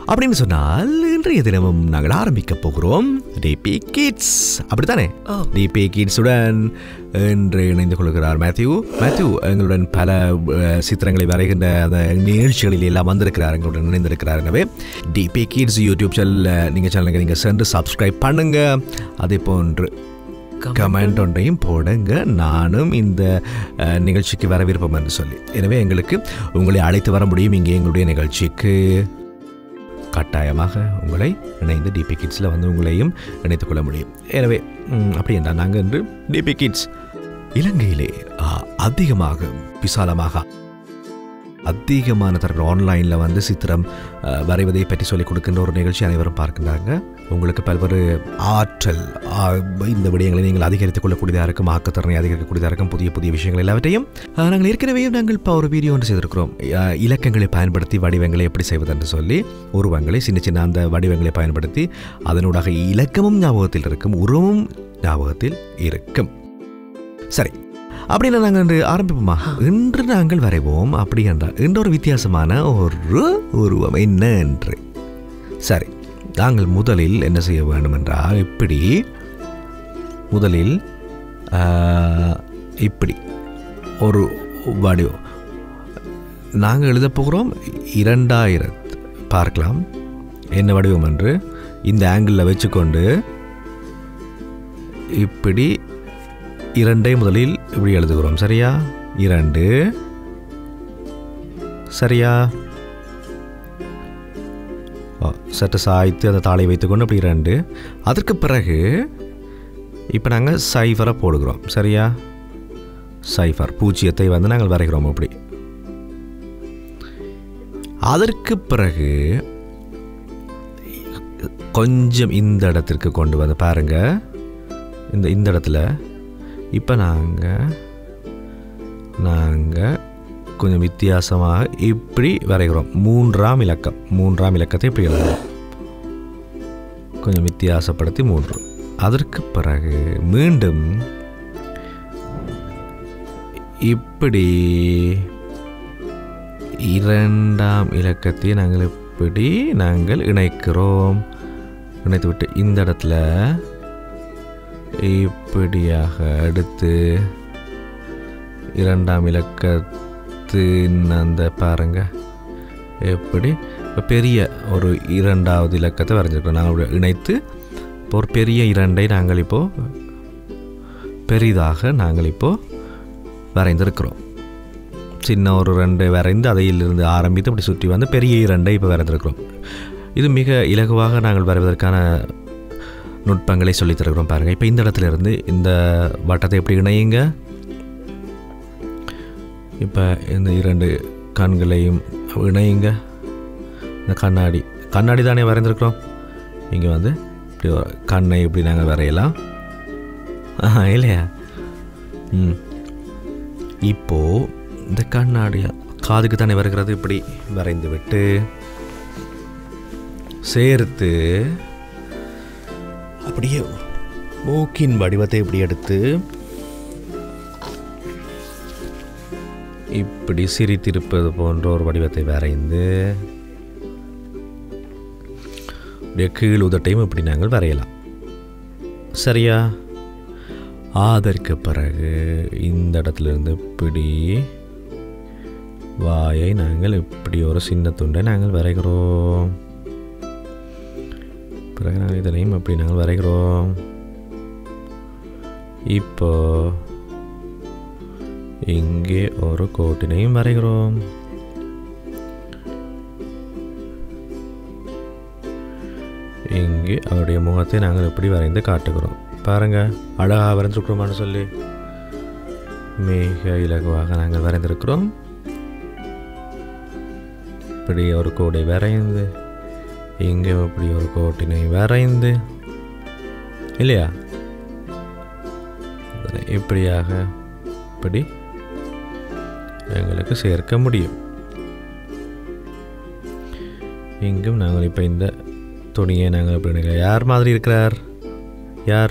அப்படின்னு சொன்னால் இன்றைய தினமும் நாங்கள் ஆரம்பிக்க போகிறோம் டிபி கிட்ஸ். அப்படித்தானே? டிபி கிட்ஸுடன் இன்று இணைந்து கொள்கிறார் மேத்யூ. எங்களுடன் பல சித்திரங்களை வரைகின்ற அந்த நிகழ்ச்சிகளில் எல்லாம் வந்திருக்கிறார், எங்களுடன் இணைந்திருக்கிறார். எனவே டிபி கிட்ஸ் யூடியூப் சேனலுக்கு நீங்கள் சென்று சப்ஸ்கிரைப் பண்ணுங்க. அதே போன்று கமெண்ட் ஒன்றையும் போடுங்க, நானும் இந்த நிகழ்ச்சிக்கு வர விருப்பம் என்று சொல்லி. எனவே எங்களுக்கு உங்களை அழைத்து வர முடியும் இங்கே எங்களுடைய நிகழ்ச்சிக்கு. கட்டாயமாக உங்களை இணைந்து டிபி கிட்ஸில் வந்து உங்களையும் இணைத்துக் கொள்ள முடியும். எனவே அப்படி என்றால் நாங்கள் இன்று டிபி கிட்ஸ் இலங்கையிலே அதிகமாக விசாலமாக அதிகமான தரங்கள் ஆன்லைனில் வந்து சித்திரம் வரைவதை பற்றி சொல்லிக் கொடுக்கின்ற ஒரு நிகழ்ச்சி அனைவரும் பார்க்கின்றாங்க. உங்களுக்கு பல்வேறு ஆற்றல் இந்த விடயங்களை நீங்கள் அதிகரித்துக் கொள்ளக்கூடியதாக இருக்கும், ஆக்கத்திறனை அதிகரிக்கக்கூடியதாக இருக்கும், புதிய புதிய விஷயங்கள் எல்லாவற்றையும் நாங்கள் ஏற்கனவே நாங்கள் இப்போ ஒரு வீடியோ ஒன்று செய்திருக்கிறோம். இலக்கங்களை பயன்படுத்தி வடிவங்களை எப்படி செய்வதென்று சொல்லி, உருவங்களை சின்ன சின்ன அந்த வடிவங்களை பயன்படுத்தி அதனூடாக இலக்கமும் ஞாபகத்தில் இருக்கும், உருவமும் ஞாபகத்தில் இருக்கும். சரி, அப்படின்னு நாங்கள் இன்று ஆரம்பிப்போமா? இன்று நாங்கள் வரைவோம். அப்படி என்றால் இன்று ஒரு வித்தியாசமான ஒரு உருவம் என்ன என்று. சரி, நாங்கள் முதலில் என்ன செய்ய வேண்டும் என்றால், இப்படி முதலில் இப்படி ஒரு வடிவம் நாங்கள் எழுத போகிறோம். 2000 பார்க்கலாம் என்ன வடிவம் என்று. இந்த ஆங்கிளில் வச்சுக்கொண்டு இப்படி 2 முதலில் இப்படி எழுதுகிறோம். சரியா? 2 சரியா? சற்று சாய்த்து அந்த தாளை வைத்துக்கொண்டு அப்படி 2. அதற்கு பிறகு இப்போ நாங்கள் சைஃபரை போடுகிறோம். சரியா? சைஃபர் பூஜ்ஜியத்தை வந்து நாங்கள் வரைகிறோம் அப்படி. அதற்கு பிறகு கொஞ்சம் இந்த இடத்திற்கு கொண்டு வந்து பாருங்க, இந்த இடத்துல இப்போ நாங்கள் கொஞ்சம் வித்தியாசமாக இப்படி வரைகிறோம். 3ஆம் இலக்கத்தை இப்படி எழுதுகிறோம், கொஞ்சம் வித்தியாசப்படுத்தி 3. அதற்கு பிறகு மீண்டும் இப்படி 2ஆம் இலக்கத்தை நாங்கள் இணைக்கிறோம். இணைத்துவிட்டு இந்த இடத்துல இப்படியாக எடுத்து 2ஆம் இலக்கத்தின் அந்த பாருங்க எப்படி பெரிய ஒரு 2வது இலக்கத்தை வரைஞ்சிருக்கோம். நாங்கள் இணைத்து இப்போ ஒரு பெரிய 2ஐ நாங்கள் இப்போது பெரிதாக வரைந்திருக்கிறோம். சின்ன ஒரு 2 வரைந்து அதையிலிருந்து ஆரம்பித்து அப்படி சுற்றி வந்து பெரிய 2ஐ இப்போ வரைந்திருக்கிறோம். இது மிக இலகுவாக நாங்கள் வரைவதற்கான நுட்பங்களை சொல்லித் தருகிறோம். பாருங்கள், இப்போ இந்த இடத்துல இருந்து இந்த வட்டத்தை எப்படி இணையுங்க. இப்போ இந்த 2 கண்களையும் இணையுங்க. இந்த கண்ணாடி தானே வரைந்திருக்கிறோம். இங்கே வந்து இப்படி கண்ணை இப்படி நாங்கள் வரையலாம் இல்லையா? இப்போது இந்த கண்ணாடி காதுக்கு தானே வருகிறது. இப்படி வரைந்து விட்டு சேர்த்து அப்படியே மூக்கின் வடிவத்தை இப்படி எடுத்து இப்படி சிரித்திருப்பது போன்ற ஒரு வடிவத்தை வரைந்து அப்படியே கீழ் உதட்டையும் இப்படி நாங்கள் வரையலாம். சரியா? அதற்கு பிறகு இந்த இடத்துலேருந்து இப்படி வாயை நாங்கள் இப்படி ஒரு சின்ன துண்டை நாங்கள் வரைகிறோம். பிறகு நாங்கள் இதனையும் அப்படி நாங்கள் வரைகிறோம். இப்போ இங்கே ஒரு கோட்டினையும் வரைகிறோம். இங்கே அவருடைய முகத்தை நாங்கள் இப்படி வரைந்து காட்டுகிறோம். பாருங்கள், அழகாக வரைந்திருக்கிறோமான்னு சொல்லி மிக இலகுவாக நாங்கள் வரைந்திருக்கிறோம். இப்படி ஒரு கோடை வரைந்து இங்கே இப்படி ஒரு கோட்டினை வரைந்து இல்லையா? இப்படியாக இப்படி எங்களுக்கு சேர்க்க முடியும். இங்கும் நாங்கள் இப்போ இந்த துணியை நாங்கள் இப்படி யார் மாதிரி இருக்கிறார்? யார்?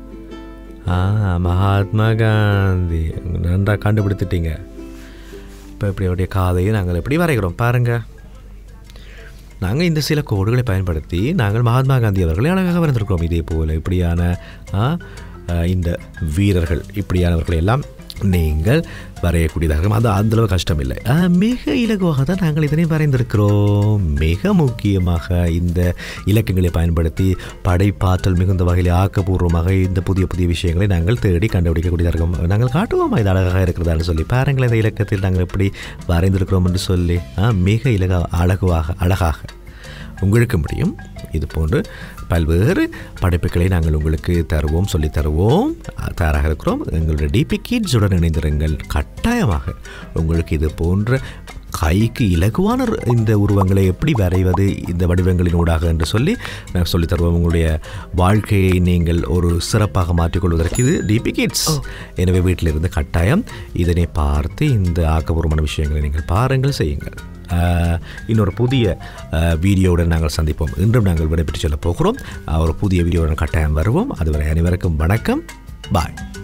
மகாத்மா காந்தி. நன்றாக கண்டுபிடித்துட்டீங்க. இப்போ இப்படி அவருடைய காதையை நாங்கள் எப்படி வரைகிறோம் பாருங்கள். நாங்கள் இந்த சில கோடுகளை பயன்படுத்தி நாங்கள் மகாத்மா காந்தி அவர்களை அழகாக வரைந்திருக்கிறோம். இதே போல் இப்படியான இந்த வீரர்கள் இப்படியானவர்களை எல்லாம் நீங்கள் வரையக்கூடியதாக அது அந்தளவு கஷ்டம் இல்லை, மிக இலகுவாக தான் நாங்கள் இதனை வரைந்திருக்கிறோம். மிக முக்கியமாக இந்த இலக்கங்களை பயன்படுத்தி படைப்பாற்றல் மிகுந்த வகையில் ஆக்கப்பூர்வமாக இந்த புதிய புதிய விஷயங்களை நாங்கள் தேடி கண்டுபிடிக்கக்கூடியதாக நாங்கள் காட்டுவோமா இது அழகாக இருக்கிறதான்னு சொல்லி பாருங்கள். இந்த இலக்கத்தில் நாங்கள் எப்படி வரைந்திருக்கிறோம் என்று சொல்லி மிக அழகாக உங்களுக்கு முடியும். இது போன்று பல்வேறு படைப்புகளை நாங்கள் உங்களுக்கு தருவோம், சொல்லித் தருவோம், தயாராக இருக்கிறோம். எங்களுடைய டிபி கிட்ஸுடன் இணைந்திருங்கள். கட்டாயமாக உங்களுக்கு இது போன்ற கைக்கு இலகுவான இந்த உருவங்களை எப்படி வரைவது இந்த வடிவங்களினூடாக என்று சொல்லி நாங்கள் சொல்லித் தருவோம். உங்களுடைய வாழ்க்கையை நீங்கள் ஒரு சிறப்பாக மாற்றிக்கொள்வதற்கு இது டிபி கிட்ஸ். எனவே வீட்டிலிருந்து கட்டாயம் இதனை பார்த்து இந்த ஆக்கப்பூர்வமான விஷயங்களை நீங்கள் பாருங்கள், செய்யுங்கள். இன்னொரு புதிய வீடியோவுடன் நாங்கள் சந்திப்போம். இன்றும் நாங்கள் விடைபெற்று செல்ல போகிறோம். ஒரு புதிய வீடியோவுடன் கட்டாயம் வருவோம். அதுவரை அனைவருக்கும் வணக்கம். பாய்.